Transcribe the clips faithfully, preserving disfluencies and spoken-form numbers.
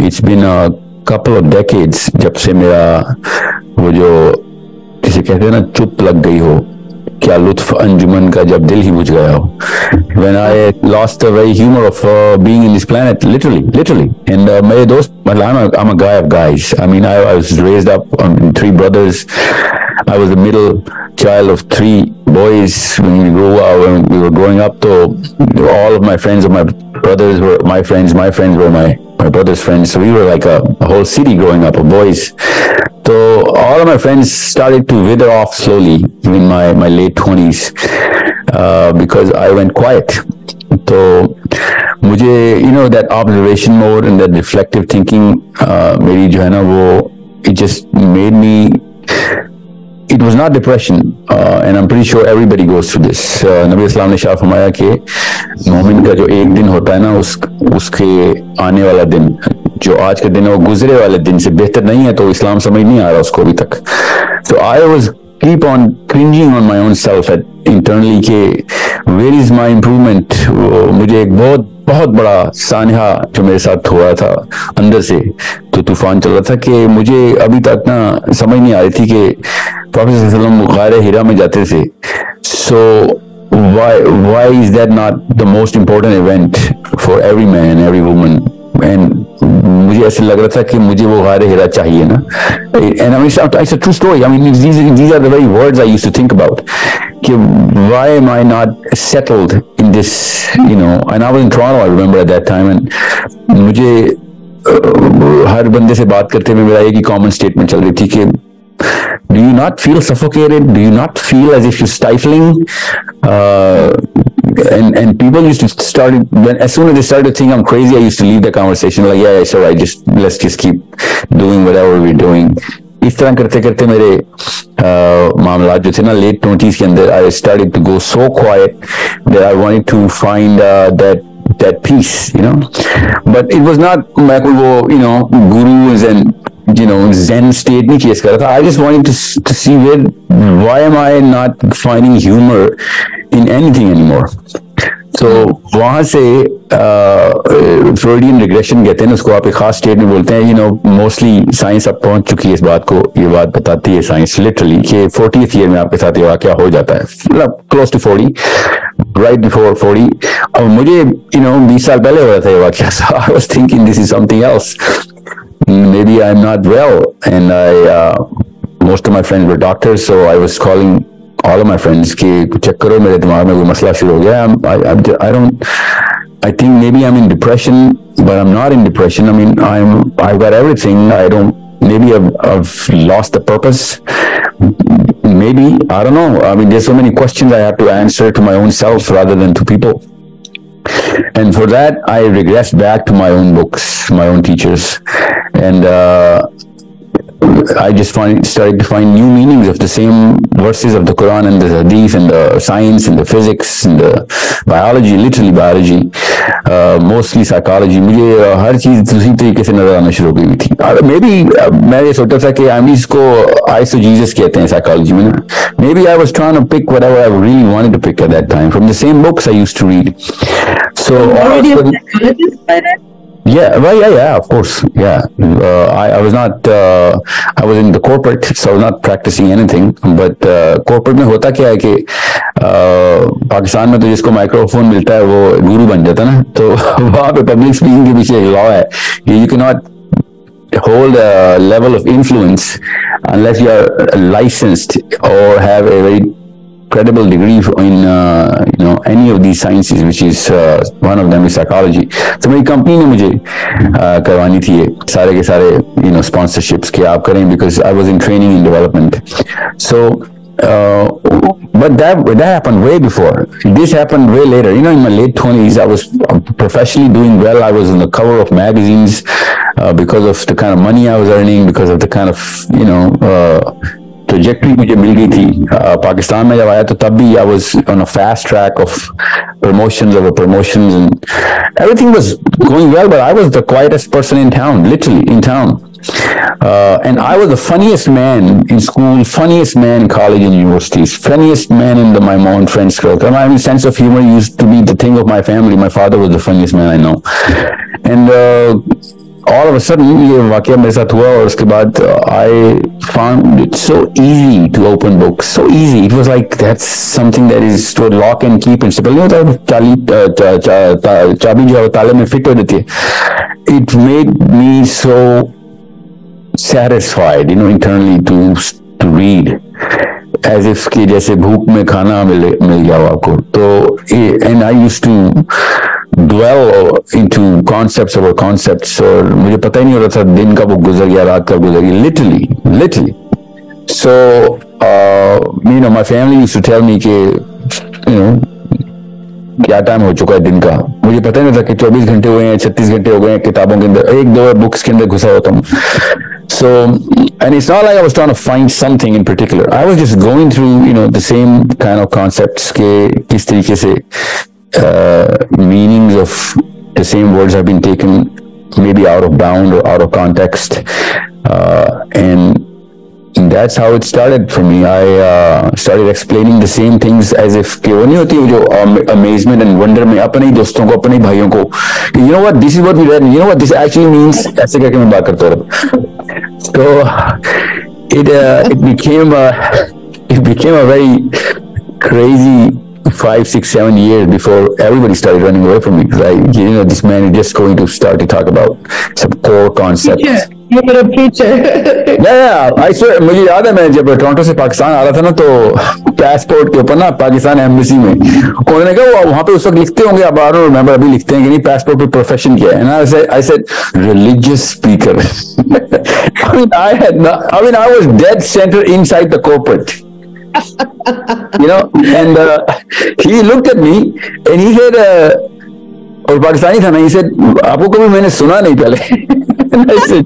it's been a couple of decades जब से मेरा वो जो जिसे कहते हैं ना चुप लग गई हो, क्या लुत्फ अंजुमन का जब दिल ही बुझ गया हो. When I lost the very humor of uh, being in this planet, literally, literally. And uh, मेरे दोस्त, मतलब I'm a, I'm a guy of guys. I mean, I, I was raised up on three brothers. I was the middle child of three boys when we grew up. When we were growing up, so all of my friends of my brothers were my friends. My friends were my my brother's friends. So we were like a, a whole city growing up of boys. So all of my friends started to wither off slowly in my my late twenties uh, because I went quiet. So मुझे you know that observation mode and that reflective thinking uh, मेरी जो है ना वो it just made me. It was not depression, uh, and I'm pretty sure everybody goes through this. Uh, नबी इस्लाम ने शाह फरमाया कि मोमिन का जो एक दिन होता है ना, उस उसके आने वाला दिन, जो आज का दिन है वो गुजरे वाले दिन से बेहतर नहीं है. तो इस्लाम समझ नहीं आ रहा उसको अभी तक. So I was keep on cringing on my own self at internally कि where is my improvement. वो मुझे एक बहुत बहुत बड़ा सानहा जो मेरे साथ हुआ था अंदर से, तो तूफान चल रहा था कि मुझे अभी तक ना समझ नहीं आ रही थी कि प्रॉफेट सल्लल्लाहु अलैहि वसल्लम गारे हिरा में जाते थे. So why why is that not the most important event for every man and every woman? And मुझे ऐसे लग रहा था कि मुझे वो गारे हिरा चाहिए ना. And I mean, it's a true story. I mean, these these are the very words I used to think about. कि why am I not settled in this, you know? And I was in Toronto, I remember at that time. And मुझे uh, हर बंदे से बात करते हुए मेरा एक ही common statement चल रही थी कि do you not feel suffocated? Do you not feel as if you're stifling? Uh, and and people used to start when as soon as they started to think I'm crazy, I used to leave the conversation like, yeah, it's all right, just let's just keep doing whatever we're doing. इस तरह करते करते मेरे मामला जो थे ना late twenties के अंदर, I started to go so quiet that I wanted to find uh, that that peace, you know. But it was not मैं कोई वो you know gurus and you know zen state नहीं chase कर रहा था. I just wanted to to see where why am I not finding humor in anything anymore. तो वहां से फ्रॉइडियन रिग्रेशन कहते हैं ना उसको, आप एक खास स्टेट में बोलते हैं. यू नो मोस्टली साइंस अब पहुंच चुकी है इस बात को, ये बात बताती है साइंस लिटरली कि फोर्टीथ ईयर में आपके साथ ये वाकया हो जाता है, मतलब close to forty, right before forty. और मुझे यू नो बीस साल पहले हो रहा था ये वाकया. So I was thinking this is something else, maybe I'm not well, and I uh, most of my friends were doctors, so I was calling all of my friends कि check करो मेरे दिमाग में कोई मसला शुरू हो गया. I, I, I don't I think maybe I'm in depression, but I'm not in depression. I mean, I'm I've got everything. I don't maybe I've, I've lost the purpose. Maybe I don't know. I mean, there's so many questions I have to answer to my own self rather than to people. And for that, I regressed back to my own books, my own teachers, and uh, I just find started to find new meanings of the same verses of the Quran and the Hadith and the science and the physics and the biology, literally biology, uh, mostly psychology. मुझे uh, हर चीज दूसरी तरीके से नजर आना शुरू हो गई थी. Maybe uh, मैं ये सोचता था कि हम इसको eisegesis कहते हैं psychology में ना. Maybe I was trying to pick whatever I really wanted to pick at that time from the same books I used to read. So already a psychologist by then? Yeah, well, yeah, yeah, of course, yeah. Uh, I, I was not, uh, I was in the corporate, so I was not practicing anything. But uh, corporate में होता क्या है कि uh, Pakistan में तो जिसको microphone मिलता है वो गुरु बन जाता है ना. तो वहाँ पे पब्लिक स्पीकिंग के पीछे एक लॉ है कि you cannot hold a level of influence unless you are licensed or have a very credible degree in uh, you know any of these sciences, which is uh, one of them is psychology. So मेरी company ने मुझे uh, करवानी थी ये सारे के सारे you know sponsorships कि आप करें, because I was in training and development. So uh, but that that happened way before. This happened way later. You know, in my late twenties, I was professionally doing well. I was on the cover of magazines uh, because of the kind of money I was earning, because of the kind of you know. Uh, trajectory मुझे मिल गई थी. uh, Pakistan में जब आया तो तब भी I was on a fast track of promotions over promotions and everything was going well, but I was the quietest person in town, literally in town. Uh, and I was the funniest man in school, funniest man in college and universities, funniest man in the, my own friends group. My sense of humor used to be the thing of my family. My father was the funniest man I know. And uh, all of a sudden ये वाकया मेरे साथ हुआ और उसके बाद I found it so easy to open books, so easy, it was like that's something that is to lock and key principle नहीं होता, चाली चा, चा, चा, चाबी जो है ताले में फिट हो जाती है. It made me so satisfied, you know, internally to to read, as if कि जैसे भूख में खाना मिल मिल गया हो आपको. तो and I used to dwell into concepts over concepts, और मुझे पता ही नहीं होता था दिन कब गुजर गया, रात कब गुजर गई, literally literally. So uh, you know, my family used to tell me कि you know क्या टाइम हो चुका है दिन का. मुझे पता नहीं था कि चौबीस घंटे हुए हैं, छत्तीस घंटे हो गए हैं किताबों के अंदर, एक दो बुक्स के अंदर घुसा होता हूँ. So, and it's not like I was trying to find something in particular. I was just going through, you know, the same kind of concepts के किस तरीके से uh, meanings of the same words have been taken maybe out of bound or out of context, uh, and that's how it started for me. I uh, started explaining the same things as if कि वो नहीं होती जो um, amazement and wonder में अपने ही दोस्तों को, अपने ही भाइयों को, you know what, this is what we read, you know what this actually means, ऐसे करके मैं बात करता रहा. So it uh, it became a it became a very crazy five, six, seven years before everybody started running away from me. Like, you know, this man is just going to start to talk about some core concepts. Yeah. You're a preacher. yeah, yeah. I swear, मुझे याद है मैं जब Toronto से पाकिस्तान आ रहा था ना, तो पासपोर्ट के ऊपर ना पाकिस्तान एम्बेसी में उन्होंने कहा वहां पे उस वक्त लिखते होंगे, अब आई डोंट रिमेंबर अभी लिखते हैं कि नहीं, पासपोर्ट पे प्रोफेशन क्या है. I said I said religious speaker. I mean, I had not, I mean, I was dead center inside the corporate. You know, and uh, he looked at me and he said, uh, और पाकिस्तानी था ना, he said, आपको कभी मैंने सुना नहीं पहले. And I said,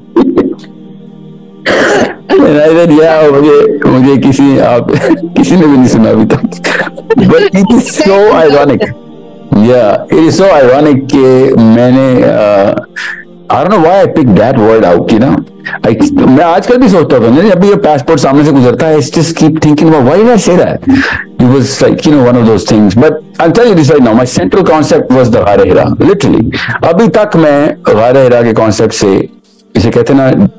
and I said, yeah, मुझे मुझे किसी आप किसी ने भी नहीं सुना अभी तक. But it is so ironic. Yeah, it is so ironic कि मैंने uh, I don't know why I picked that word out, you know. I, मैं आजकल भी सोचता था ना, जब भी ये पासपोर्ट सामने से गुजरता है, I just keep thinking about why did I say that? It was like, you know, one of those things. But I'll tell you this right now, my central concept was the Ghar Hira, literally. अभी तक मैं Ghar Hira के concept से, इसे कहते हैं ना,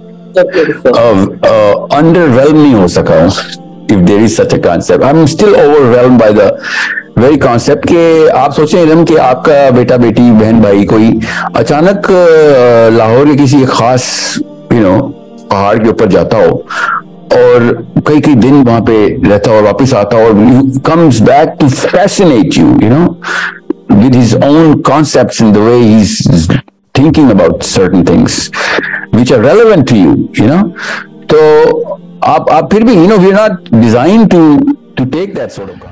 underwhelmed नहीं हो सका हूँ, if there is such a concept. I'm still overwhelmed by the very concept के. आप सोचें इलम कि आपका बेटा बेटी बहन भाई कोई अचानक लाहौर के किसी खास यू नो पहाड़ के ऊपर जाता हो और कई कई दिन वहां पे रहता हो और वापस आता हो, और comes back to fascinate you you know with his own concepts in the way he is thinking about certain things which are relevant to you you know. तो आप आप फिर भी you know we are not design to to take that sort of.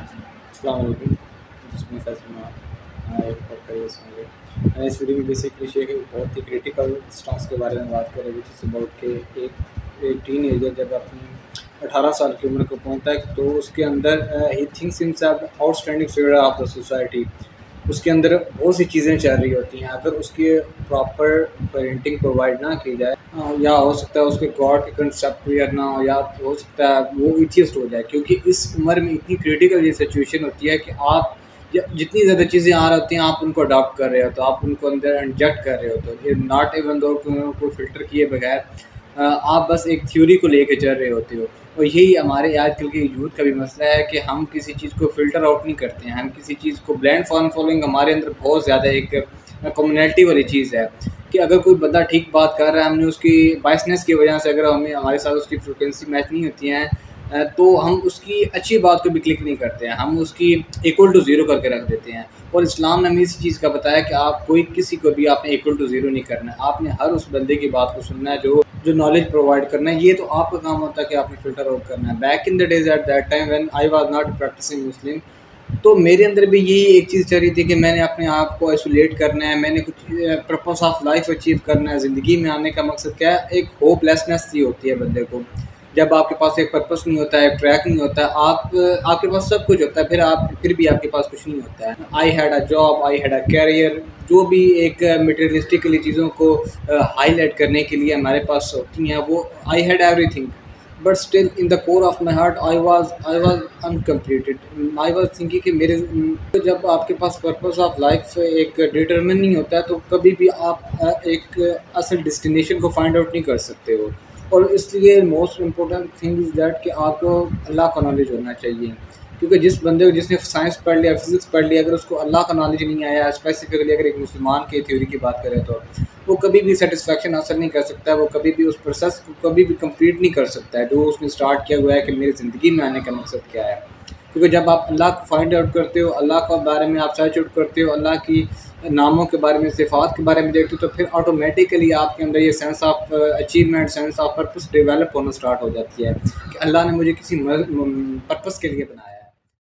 इस video में basically Sheikh बहुत ही critical stocks के बारे में बात करें, विच इज़ अबाउट के एक एक टीन एजर जब अपनी अठारह साल की उम्र को पहुंचता है तो उसके अंदर ही thinks himself outstanding figure of the society. उसके अंदर बहुत सी चीज़ें चल रही होती हैं, अगर उसकी प्रॉपर पेरेंटिंग प्रोवाइड ना की जाए, या हो सकता है उसके गॉड के कंसेप्ट क्लियर ना हो, या हो सकता है वो एथियस्ट हो जाए, क्योंकि इस उम्र में इतनी क्रिटिकल ये सिचुएशन होती है कि आप जितनी ज़्यादा चीज़ें आ रही होती हैं आप उनको अडॉप्ट कर रहे हो, तो आप उनको अंदर इंजेक्ट कर रहे हो, तो नॉट इवन दो को फिल्टर किए बगैर आप बस एक थ्योरी को लेके चल रहे होते हो. और यही हमारे आजकल के यूथ का भी मसला है कि हम किसी चीज़ को फ़िल्टर आउट नहीं करते हैं, हम किसी चीज़ को ब्लैंड फॉर्म फॉलोइंग हमारे अंदर बहुत ज़्यादा एक कम्युनिटी वाली चीज़ है कि अगर कोई बंदा ठीक बात कर रहा है, हमने उसकी बायसनेस की वजह से अगर हमें हमारे साथ उसकी फ्रिक्वेंसी मैच नहीं होती हैं तो हम उसकी अच्छी बात को भी क्लिक नहीं करते हैं, हम उसकी इक्वल टू ज़ीरो करके रख देते हैं. और इस्लाम ने हमें इसी चीज़ का बताया कि आप कोई किसी को भी आपने इक्वल टू ज़ीरो नहीं करना है, आपने हर उस बंदे की बात को सुनना है जो जो नॉलेज प्रोवाइड करना है. ये तो आपका काम होता है कि आपने फ़िल्टर आउट करना है. Back in the days at that time when I was not practicing Muslim, तो मेरे अंदर भी यही एक चीज़ चल रही थी कि मैंने अपने आप को आइसोलेट करना है, मैंने कुछ पर्पस ऑफ लाइफ अचीव करना है. ज़िंदगी में आने का मकसद क्या है? एक होपलेसनेस सी होती है बंदे को. जब आपके पास एक पर्पस नहीं होता है, एक ट्रैक नहीं होता है, आप आपके पास सब कुछ होता है, फिर आप फिर भी आपके पास कुछ नहीं होता है. I had a job, I had a career, जो भी एक मटेरियलिस्टिकली चीज़ों को हाईलाइट करने के लिए हमारे पास होती हैं, वो I had everything. But still in the core of my heart I was I was uncompleted. I was thinking कि मेरे तो जब आपके पास पर्पस ऑफ लाइफ एक डिटरमिन नहीं होता है तो कभी भी आप अ, एक असल डेस्टिनेशन को फाइंड आउट नहीं कर सकते हो। और इसलिए most important thing is that कि आपको अल्लाह का नॉलेज होना चाहिए, क्योंकि जिस बंदे को जिसने साइंस पढ़ लिया, फिज़िक्स पढ़ लिया, अगर उसको अल्लाह का नॉलेज नहीं आया, स्पेसिफिकली अगर एक मुसलमान की थ्योरी की बात करें तो वो कभी भी सेटिस्फेक्शन हासिल नहीं कर सकता है, वो कभी भी उस प्रोसेस को कभी भी कंप्लीट नहीं कर सकता है जो उसने स्टार्ट किया हुआ है कि मेरी ज़िंदगी में आने का मकसद क्या है। क्योंकि जब आप अल्लाह को फाइंड आउट करते हो, अल्लाह के बारे में आप सर्च आउट करते हो, अल्लाह की नामों के बारे में, सिफ़ात के बारे में देखते हो, तो फिर ऑटोमेटिकली आपके अंदर ये sense of achievement, sense of purpose develop होना स्टार्ट हो जाती है कि अल्लाह ने मुझे किसी पर्पस के लिए बनाया है।